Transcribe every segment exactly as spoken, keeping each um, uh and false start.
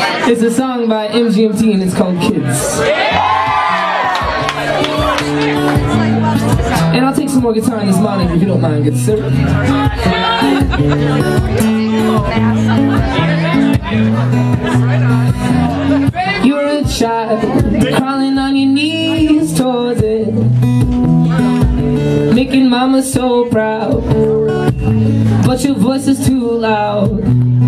It's a song by M G M T and it's called Kids. And I'll take some more guitar in this morning if you don't mind, good sir. You're a child, crawling on your knees towards it, making mama so proud, but your voice is too loud.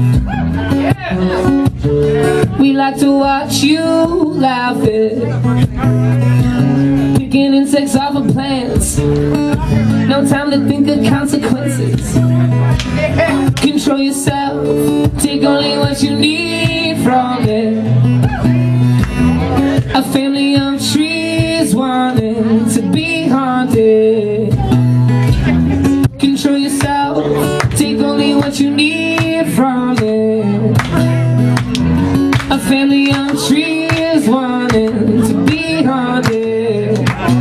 We like to watch you laughing, picking insects off of plants. No time to think of consequences. Control yourself, take only what you need from it. A family of trees wanting to be haunted. Control yourself, take only what you need from it. A family of trees wanting to be haunted.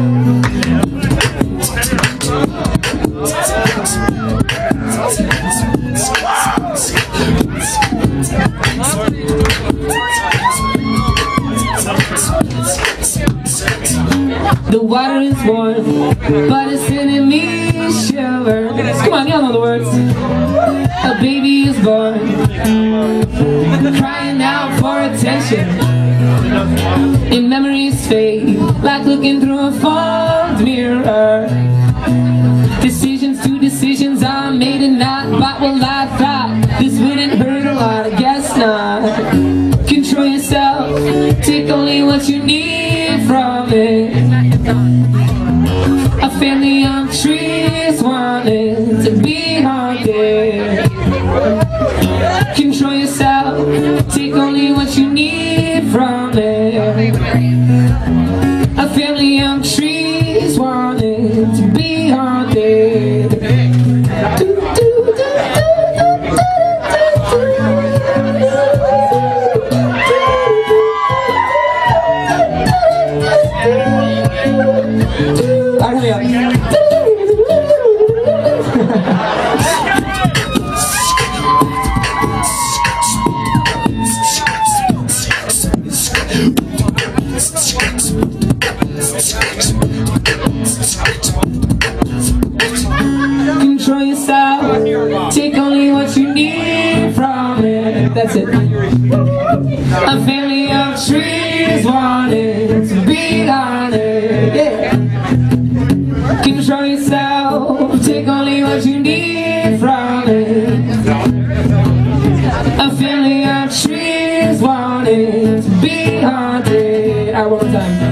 The water is warm, but it's sending me shivers. Come on, y'all know the words. A baby is born, crying out for attention. And memories fade, like looking through a fogged mirror. Decisions to decisions are made and not by what I thought. This wouldn't hurt a lot, I guess not. Control yourself, take only what you need from it. A family of trees wanting to be haunted. Control yourself, take only what you need from it. A family of trees wanting to be haunted. Do, do, do, do, Control yourself, take only what you need from it. That's it. A family of trees wanting to be haunted. Yeah. Control yourself, take only what you need from it. A family of trees wanting to be haunted. All right, one more time.